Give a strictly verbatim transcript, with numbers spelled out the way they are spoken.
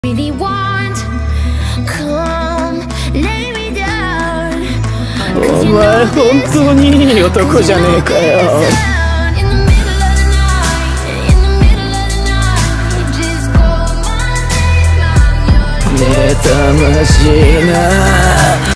Really want, come lay me down. お前本当にいい男じゃねえかよ。妬ましいな。